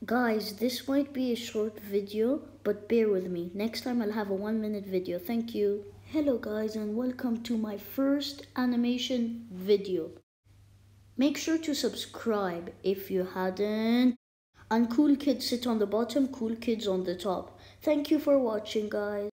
Guys, this might be a short video, but bear with me. Next time I'll have a 1-minute video. Thank you. Hello guys and welcome to my first animation video. Make sure to subscribe if you hadn't. And cool kids sit on the bottom, cool kids on the top. Thank you for watching guys.